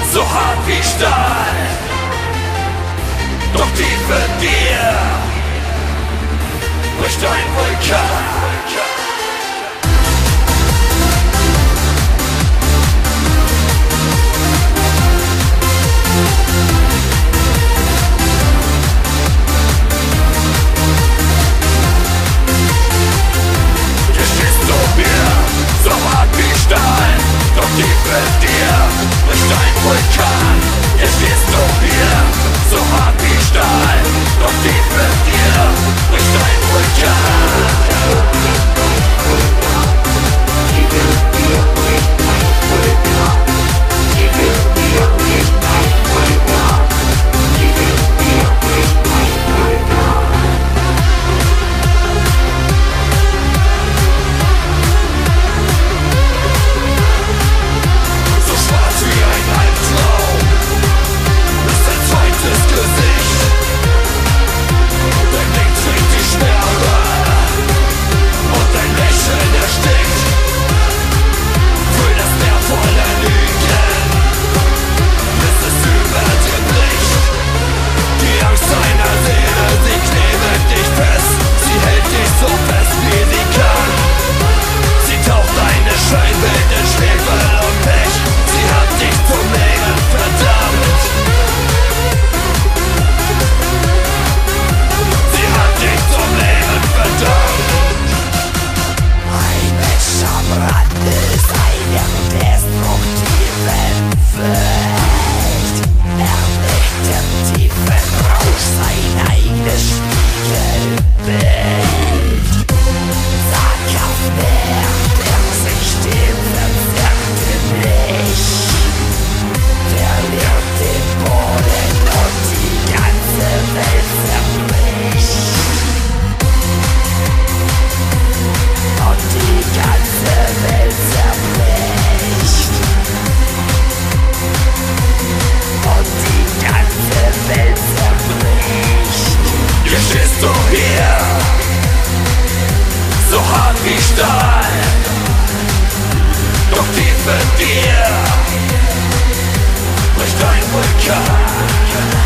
so hart wie Stahl, doch tief in dir bricht ein Vulkan. So hart wie Stahl, doch tief in dir bricht ein Vulkan. Jetzt stehst du hier, so hart wie Stahl, doch tief in dir bricht ein Vulkan. Tief in dir bricht ein Vulkan. Tief in dir bricht ein Vulkan. Tief in dir bricht ein Vulkan. Doch tief in dir bricht ein Vulkan.